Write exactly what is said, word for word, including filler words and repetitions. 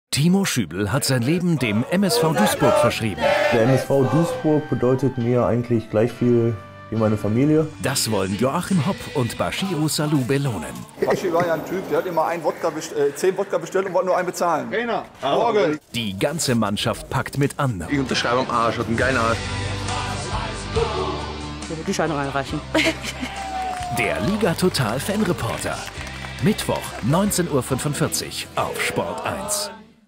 Timo Schübel hat sein Leben dem M S V Duisburg verschrieben. Der M S V Duisburg bedeutet mir eigentlich gleich viel wie meine Familie. Das wollen Joachim Hopp und Bashiru Salou belohnen. Baschi war ja ein Typ, der hat immer ein Wodka best äh, zehn Wodka bestellt und wollte nur einen bezahlen. Trainer, Morgen. Die ganze Mannschaft packt mit an. Ich unterschreibe am Arsch, hat einen geilen Arsch. Ich will die Scheine reinreichen. Der Liga Total Fanreporter. Mittwoch, neunzehn Uhr fünfundvierzig auf Sport eins.